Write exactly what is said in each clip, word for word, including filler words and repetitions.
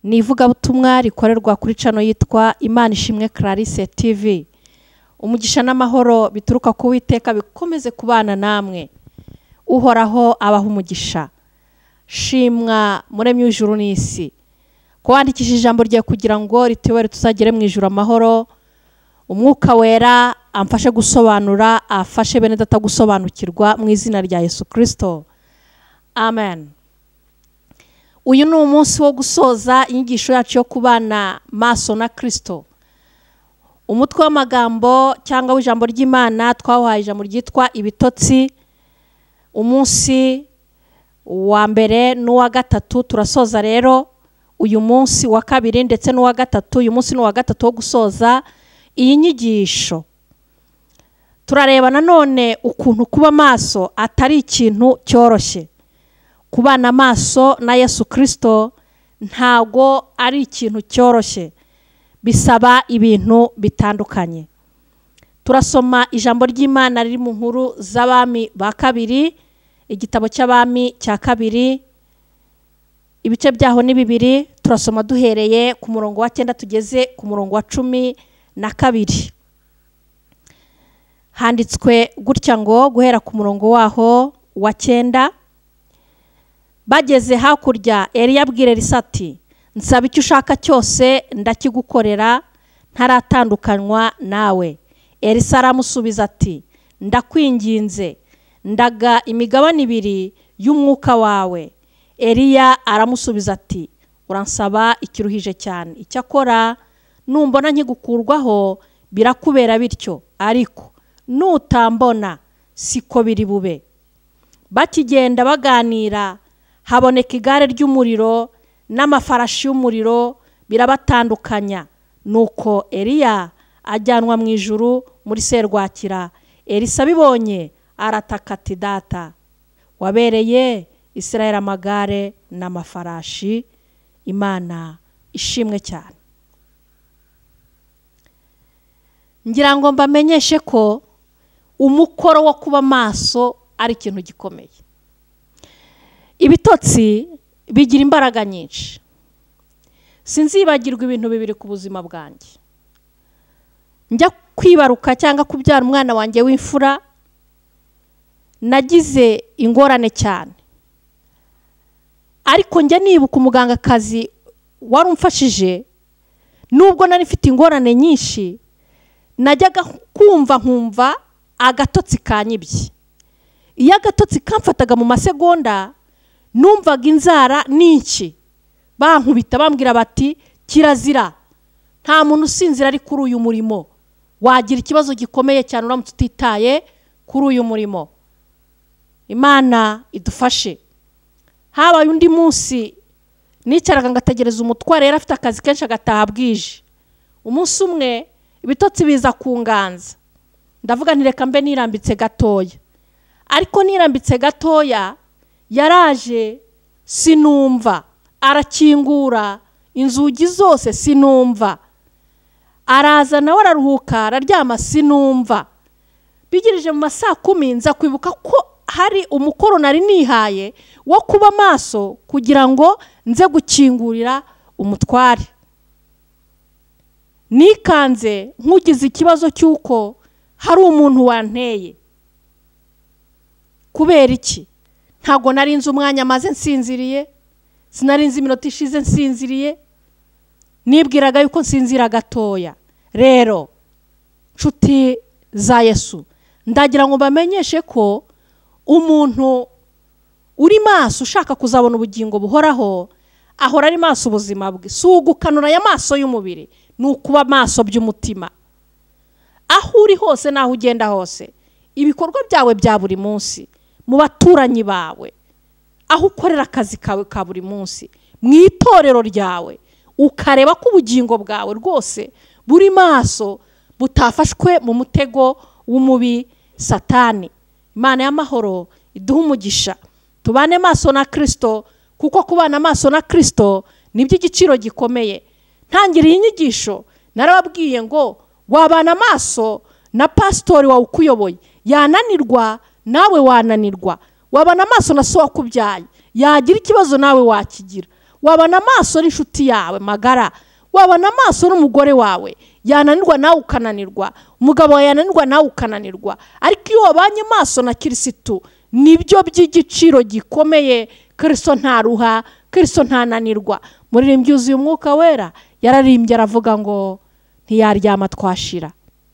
ni ivugabutumwa rikorerwa kuri channel yitwa Imana Ishimwe Clarisse T V. Umugisha n'amahoro bituruka ku Uwiteka bikomeze kubana namwe. Uhoraho abaho umugisha. Shimwa muremye ijuru n'isi. Kwandikisha ijambo rye kugira ngo ritewere tuzagere mu ijuru amahoro. Umwuka wera amfashe gusobanura, afashe bene data gusobanukirwa mu izina rya Yesu Kristo. Amen. Uyu ni umunsi wo gusoza inyigisho yacu yo kubana maso na Kristo. Umutwe w'amagambo cyangwa w'ijambo ry'Imana twahaye ijambo ryitwa ibitotsi. Umunsi wa mbere n'uwa gatatu turasoza rero uyu munsi wa kabiri ndetse n'uwa gatatu. Uyu munsi n'uwa gatatu wo gusoza iyi nyigisho. Turareba nanone ukuntu kuba maso atari ikintu cyoroshye. Kubana maso na Yesu Kristo ntago ari ikintu cyoroshye, bisaba ibintu bitandukanye. Turasoma ijambo ry'Imana riri mu nkuru z'abami ba kabiri, igitabo cy'abami cya kabiri, ibice byaho ni bibiri. Turasoma duhereye ku murongo wa cyenda tugeze ku murongo wa cumi na kabiri. Handitswe gutya ngo guhera ku murongo waho wa cyenda: bageze hakurya Eliya abwira Elisa ati, nsaba icyo ushaka cyose ndakigukorera ntaratandukanywa nawe. Elisa aramusubiza ati, ndakwinginze ndaga imigabane ibiri y'umwuka wawe. Eliya aramusubiza ati, uransaba ikiruhije cyane. Icyakora numbona nkigukurwaho birakubera bityo, ariko nutambona siko biri bube. Bakigenda baganira haboneka igare ry'umuriro n'amafarashi y'umuriro birabatandukanya. Nuko Eliya ajyanwa mu ijuru muri serwakira. Elisa bibonye arataka ati, data wabereye Israel amagare n'amafarashi. Imana ishimwe cyane. Ngira ngo mbamenyeshe ko umukoro wo kuba maso ari ikintu gikomeye. Ibitotsi bigira imbaraga nyinshi. Sinzibagirwa ibintu bibiri ku buzima bwanjye. Njya kwibaruka cyangwa kubyara umwana wanjye w'imfura, nagize ingorane cyane. Ariko njya nibuka umugangakazi wari umfashije, nubwo nari mfite ingorane nyinshi, najyaga kumva nkumva agatotsi kanyibye. Iyo agatotsi kamfataga mu masegonda, numvaga inzara n'inki bankubita bambwira bati, kirazira, nta muntu usinzira ari kuri uyu murimo, wagira ikibazo gikomeye cyane uramutse utitaye kuri uyu murimo. Imana idufashe. Habaye undi munsi nicaraga ngategereza umutware, yari afite akazi kenshi agataha bwije. Umunsi umwe ibitotsi biza kunganza, ndavuga nti reka mbe nirambitse gatoya. Ariko nirambitse gatoya yaraje sinumva, arakingura inzugi zose sinumva, araza nawe araruhuka araryama sinumva. Bigirije mu masaa kumi nza kwibuka ko hari umukoro nari nihaye wo kuba maso kugira ngo nze gukingurira umutware. Nikanze nkugize ikibazo cy'uko hari umuntu wanteye. Kubera iki? Ntago nari nzi umwanya maze nsinziriye, sinari nzi iminota ishize nsinziriye, nibwiraga yuko nsinzira gatoya. Rero nshuti za Yesu, ndagira ngo bamenyeshe ko umuntu uri maso ushaka kuzabona ubugingo buhoraho ahora ari maso ubuzima bwe. Si ugukanura ya maso y'umubiri, ni ukuba maso by'umutima. Aho uri hose naho ugenda hose, ibikorwa byawe bya buri munsi, mu baturanyi bawe, aho ukorera akazi kawe ka buri munsi, mu itorero ryawe, ukareba ko ubugingo bwawe rwose buri maso, butafashwe mu mutego w'umubi Satani. Imana y'amahoro iduha umugisha. Tubane maso na Kristo, kuko kubana maso na Kristo nibyo igiciro gikomeye. Ntangiriye inyigisho narababwiye ngo wabana maso na pastori wawe ukuyoboye, yananirwa nawe wananirwa. Wabana maso na so wakubyaye, yagira ikibazo nawe wakigira. wabana amaso n'inshuti yawe magara, wabana amaso n'umugore wawe yananirwa nawe ukananirwa, umugabo wawe yananirwa nawe ukananirwa. Ariko iyo wabanye amaso na Kristo nibyo by'igiciro gikomeye. Kristo ntaruha, Kristo ntananirwa. Muririmbyi yuzuye umwuka wera yararimbye aravuga ngo ntiyaryama twashira,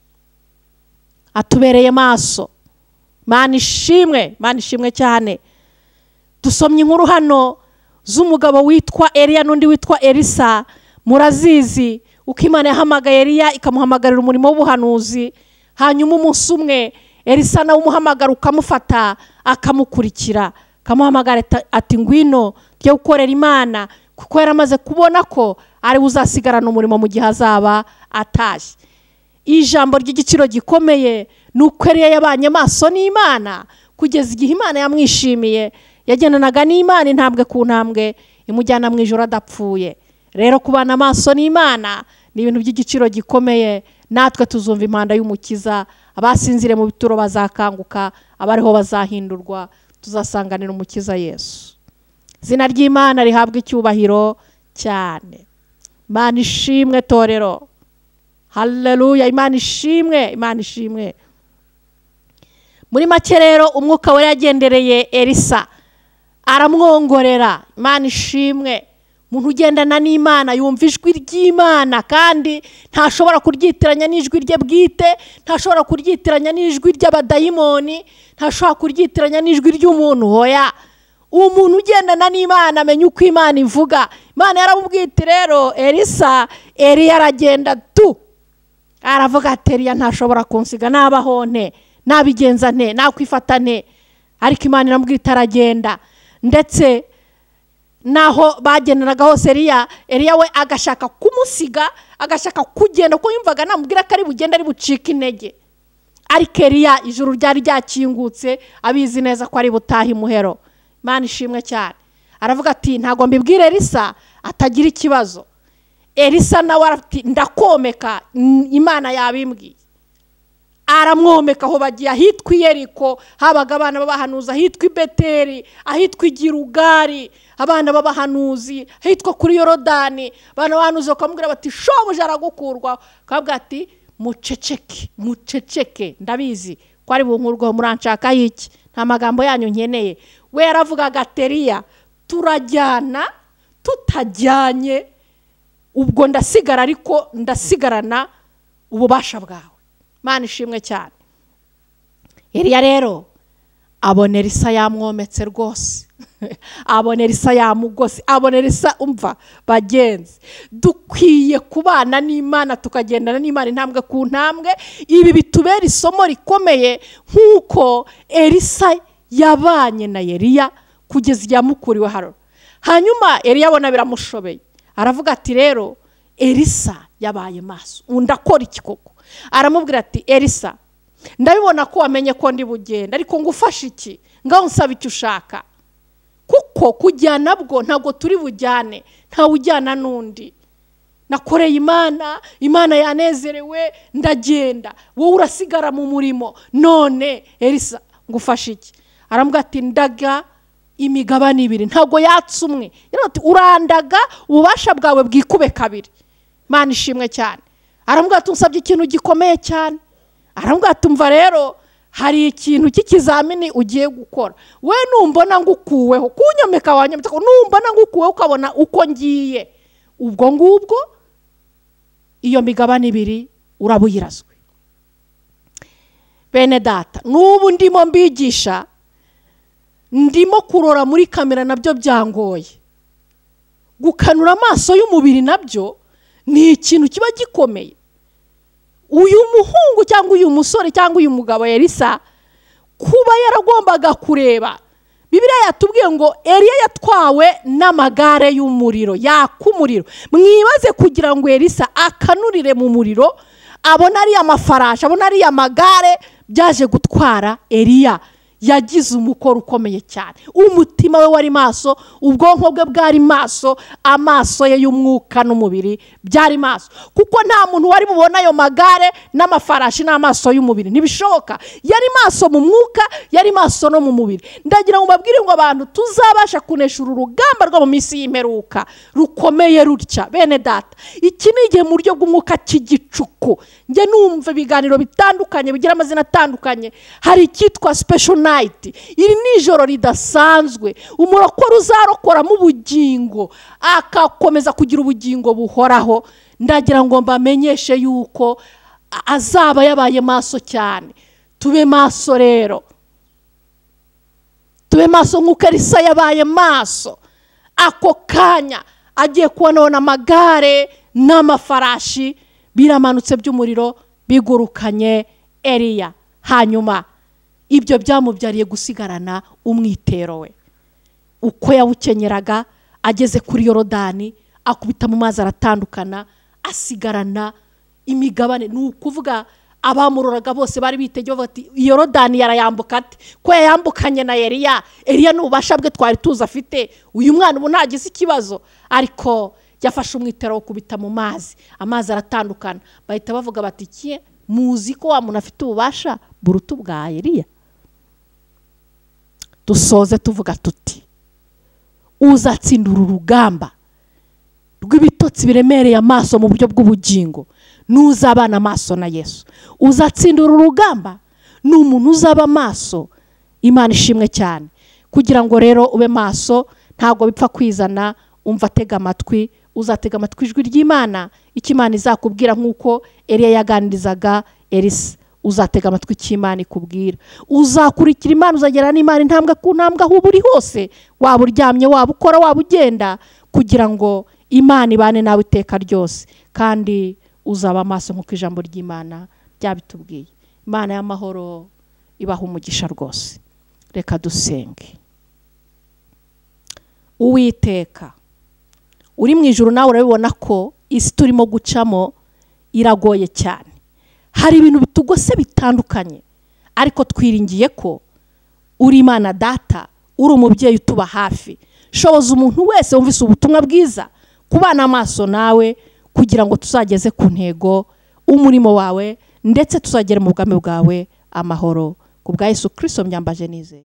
atubereye maso. Mana ishimwe, Mana ishimwe cyane. Dusomye inkuru hano z'umugabo witwa Eliya n'undi witwa Elisa. Murazizi uko Imana yahamagaye Eliya ikamuhamagarira umurimo w'ubuhanuzi, hanyuma umunsi umwe Elisa nawe umuhamagara ukamufata akamukurikira, kamuhamagara ati ngwino tujye gukorera Imana, kuko yaramaze kubona ko ari uzasigarana umurimo mu gihe azaba atashye. Ijambo ry'igiciro gikomeye nuko Eliya yabanye maso n'Imana kugeza igihe Imana yamwishimiye, yagendanaga n'Imana intambwe ku ntambwe imujyana mu ijuru adapfuye. Rero kubana amaso n'Imana ni ibintu by'igiciro gikomeye. Natwe tuzumva impanda y'umukiza, abasinzire mu bituro bazakanguka, abariho bazahindurwa, tuzasanganira umukiza Yesu. Izina ry'Imana rihabwa icyubahiro cyane. Imana ishimwe torero, haleluya. Imana ishimwe, Imana ishimwe. Muri make rero umwuka wera yagendereye Elisa aramwongorera. Imana ishimwe. Umuntu ugendana n'Imana yumva ijwi ry'Imana kandi ntashobora kuryitiranya n'ijwi rye bwite, ntashobora kuryitiranya n'ijwi ry'abadayimoni, ntashobora kuryitiranya n'ijwi ry'umuntu. Hoya, umuntu ugendana n'Imana amenya uko Imana ivuga. Imana yaramubwiye iti rero Elisa, Eliya aragenda tu, aravuga ati Eliya ntashobora kunsiga, nabaho nte, nabigenza nte, nakwifata nte. Ariko Imana iramubwira iti aragenda. Ndetse naho bagendanaga hose Eliya, Eliya we agashaka kumusiga, agashaka kugenda, ko yumvaga namubwira ko ari bugenda ari bucika intege. Ariko Eliya ijuru ryari ryakingutse, abizi neza ko ari butaha imuhero. Imana ishimwe cyane. Aravuga ati ntago mbibwire Elisa atagira ikibazo. Elisa nawe arati ndakomeka, Imana yabimbwiye. Aramwomeka aho bagiye ahitwa Yeriko, habaga abana babahanuza, ahitwa i Beteli, ahitwa Ijuru, abana babahanuzi, ahitwa kuri Yorodani. Abana bahanuzi bakamubwira bati shobuja aragukurwa, akavuga ati muceceke, muceceke, ndabizi ko ari bunkurwa, muranshaka iki, nta magambo yanyu nkeneye. We yaravugaga Eliya turajyana tutajyanye, ubwo ndasigara ariko ndasigarana ububasha bwawe. Imana ishimwe cyane. Eliya rero abona Elisa yamwometse rwose, abona Elisa yamugose, abona Elisa. Umva bagenzi, dukwiye kubana n'Imana tukagendana n'Imana intambwe ku ntambwe. Ibi bitubera isomo rikomeye nkuko Elisa yabanye na Eliya kugeza yamukuriwe haro. Hanyuma Eliya abona biramushobeye, aravuga ati rero Elisa yabaye maso, undakora iki koko? Aramubwira ati Elisa, ndabibona ko wamenye ko ndi bugenda, ariko ngufashe iki? Ngaho nsaba icyo ushaka, kuko kujyana bwo ntago turi bujyane, nta ujyana nundi. Nakoreye Imana, Imana yanezerewe, ndagenda, wowe urasigara mu murimo. None Elisa ngufashe iki? Aramubwira ati ndaga imigabane ibiri. Ntago yatsumwe, yarati urandaga ububasha bwawe bwikube kabiri. Imana ishimwe cyane. Aramubwira ati unsabye ikintu gikomeye cyane. Aramubwira ati umva rero hari ikintu cy'ikizamini ugiye gukora. We numbona ngukuweho, kunyomeka wanyomeka, numbona ngukuweho ukabona uko ngiye, ubwo ngubwo iyo migabane ibiri urabuyirazwe. Bene data, nubu ndimo mbigisha, ndimo kurora muri kamera nabyo byangoye. Gukanura amaso y'umubiri nabyo ni ikintu kiba gikomeye. Uyu muhungu cyangwa uyu musore cyangwa uyu mugabo Elisa kuba yaragombaga kureba, Bibiliya yatubwiye ngo Eliya yatwawe n'amagare y'umuriro, yakumuriro. Mwibaze kugira ngo Elisa akanurire mu muriro, abona ari amafarashi, abona ari amagare byaje gutwara Eliya. yagize umukoro ukomeye cyane. Umutima we wari maso, ubwonko bwe bwari maso, amaso ye y'umwuka n'umubiri byari maso, kuko nta muntu wari bubona ayo magare n'amafarashi n'amaso y'umubiri, ntibishoboka. Yari maso mu mwuka, yari maso no mu mubiri. Ndagira ngo mbabwire ngo abantu tuzabasha kunesha uru rugamba rwo mu minsi y'imperuka rukomeye rutya. Bene data, iki ni igihe mu buryo bw'umwuka cy'igicuku. Nge numva ibiganiro bitandukanye bigira amazina atandukanye. Hari icyitwa special night. Iri ni ijoro ridasanzwe umurokore uzarokora mu bugingo akakomeza kugira ubugingo buhoraho. Ndagira ngo mbamenyeshe yuko azaba yabaye maso cyane. Tube maso rero, tube maso nk'uko Elisa yabaye maso. Ako kanya agiye kubona amagare n'amafarashi biramanutse by'umuriro bigurukanye Eliya. Hanyuma ibyo byamubyariye gusigarana umwitero we. Uko yawukenyeraga ageze kuri Yorodani, akubita mu mazi aratandukana, asigarana imigabane. Ni ukuvuga abamuroraga bose bari bitegereje bati Yorodani yarayambuka ate, ko yayambukanye na Eliya. Eliya n'ububasha bwe twari tuzi afite, uyu mwana ubu ntagize ikibazo. Ariko yafashe umwitero wo kubita mu mazi, amazi aratandukana. Bahita bavuga bati kiye muzi ko wa muntu afite ububasha buruta bwa Eliya. Dusoze tuvuga tuti uzatsindura urugamba rw'ibitotsi biremereye amaso mu buryo bw'ubugingo n'uzabana amaso na Yesu. Uzatsindura urugamba ni umuntu uzaba maso. Imana ishimwe cyane. Kugira ngo rero ube maso ntago bipfa kwizana. Umva, tega amatwi, uzatega amatwi ijwi ry'Imana, icyo Imana izakubwira nk'uko Eliya yaganirizaga Elisa. Uzatega amatwi cy'Imana ikubwira, uzakurikira Imana, uzagera n'Imana intambwe ku ntambwe aho uri hose, waba uryamye, waba ukora, waba ugenda, kugira ngo Imana ibane nawe iteka ryose. Kandi uzaba amaso nk'uko ijambo ry'Imana ryabitubwiye. Imana y'amahoro ibaha umugisha rwose. Reka dusenge. Uwiteka uri mu ijuru, nawe urabibona ko isi turimo gucamo iragoye cyane. Hari ibintu bitugose bitandukanye, ariko twiringiye ko uri Imana Data, uri umubyeyi utuba hafi. Shoboza umuntu wese wumvise ubutumwa bwiza kubana amaso nawe, kugira ngo tuzageze ku ntego umurimo wawe, ndetse tuzagere mu bwami bwawe amahoro. Ku bwa Yesu Kristo mbyambaje nizeye.